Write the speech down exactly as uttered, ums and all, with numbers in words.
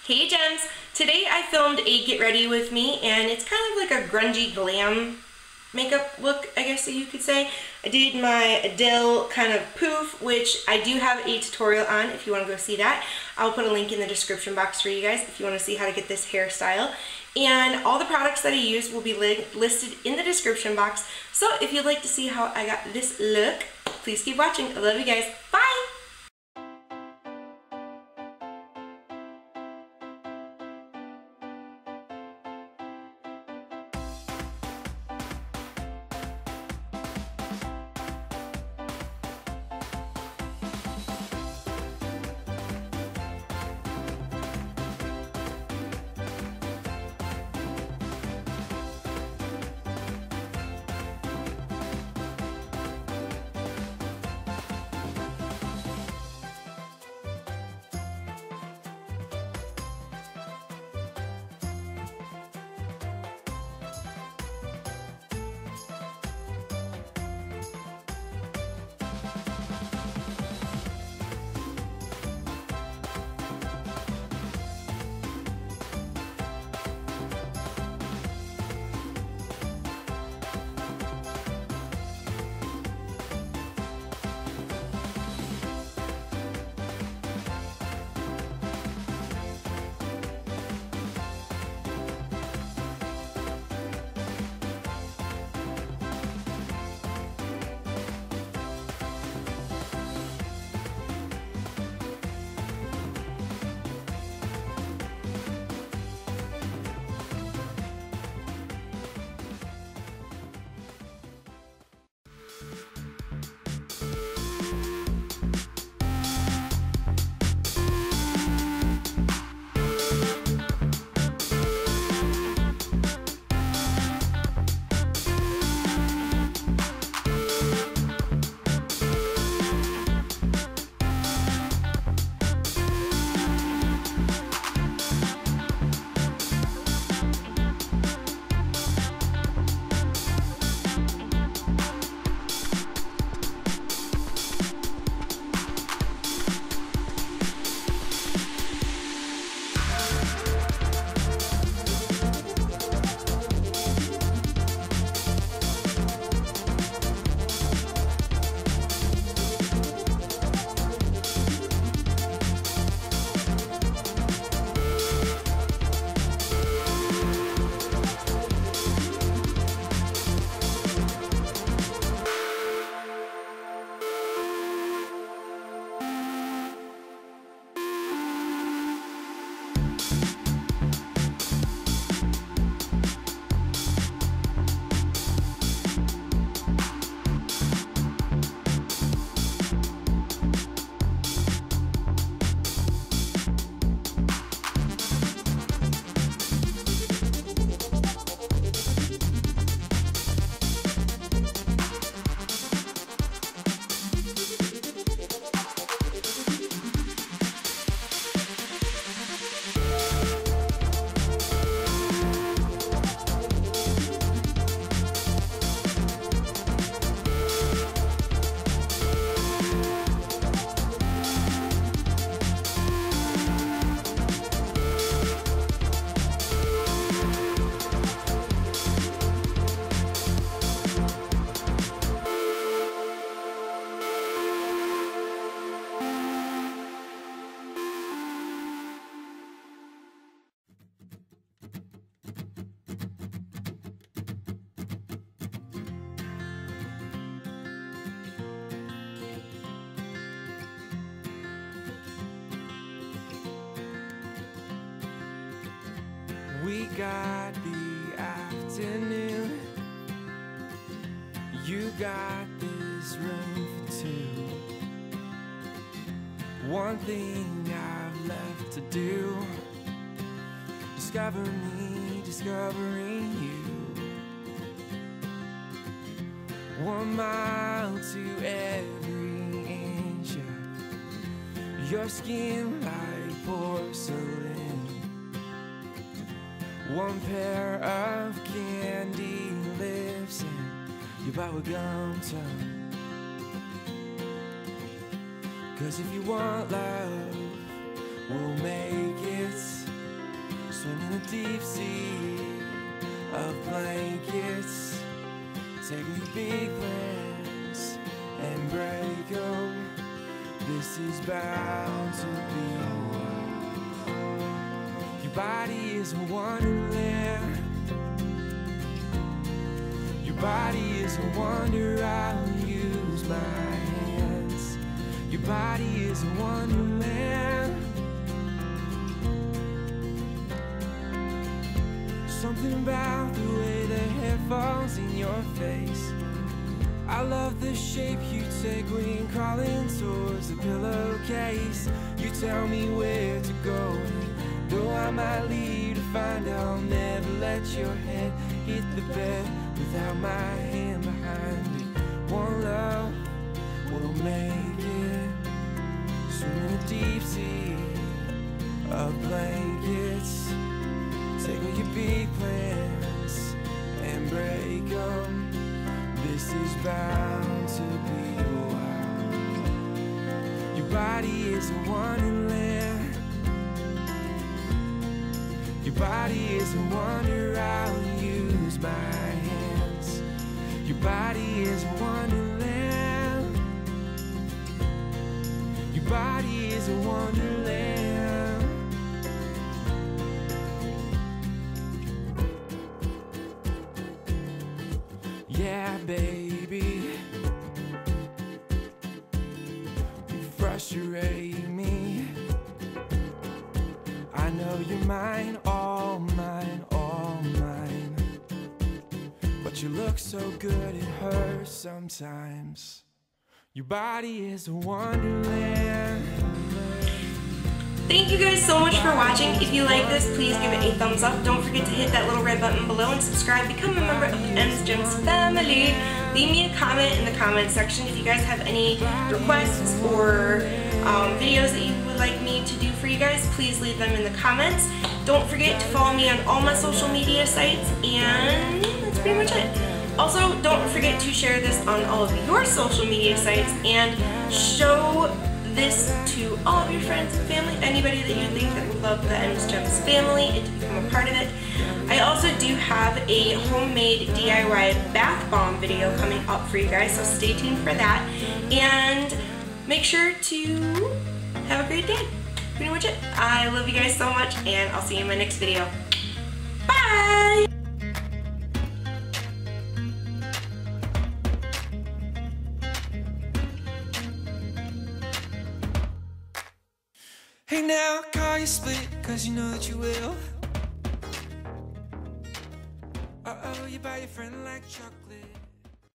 Hey Gems! Today I filmed a get ready with me and it's kind of like a grungy glam makeup look, I guess that you could say. I did my Adele kind of poof, which I do have a tutorial on if you want to go see that. I'll put a link in the description box for you guys if you want to see how to get this hairstyle. And all the products that I use will be li listed in the description box. So if you'd like to see how I got this look, please keep watching. I love you guys. Bye! We got the afternoon. You got this room for two. One thing I've left to do. Discover me, discovering you. One mile to every inch of your skin like porcelain. One pair of candy lips and your bubblegum tongue. 'Cause if you want love, we'll make it Take your big plans and break them. This is bound to be a while. Your body is a wonderland. Your body is a wonder. I'll use my hands. Your body is a wonderland. Something about the way the hair falls in your face. I love the shape you take when crawling towards the pillowcase. You tell me where to go, though I might leave to find I'll never let your head hit the bed without my hand behind it. One love will make it. Swim in a deep sea of blankets. Take all your big plans and break them. This is bound to be a while. Your body is a wonderland. Your body is a wonder. I'll use my hands. Your body is a wonderland. Your body is a wonderland. Yeah, baby, you frustrate me. I know you're mine, all mine, all mine. But you look so good, it hurts sometimes. Your body is a wonderland. Thank you guys so much for watching. If you like this, please give it a thumbs up. Don't forget to hit that little red button below and subscribe. Become a member of the M's Gems family. Leave me a comment in the comment section if you guys have any requests or um, videos that you would like me to do for you guys. Please leave them in the comments. Don't forget to follow me on all my social media sites, and that's pretty much it. Also, don't forget to share this on all of your social media sites and show this to all of your friends and family, anybody that you think that would love the M's Gems family and to become a part of it. I also do have a homemade D I Y bath bomb video coming up for you guys, so stay tuned for that. And make sure to have a great day. Pretty much it. I love you guys so much, and I'll see you in my next video. Bye! Hey now, call you split, cause you know that you will. Uh-oh, you buy your friend like chocolate.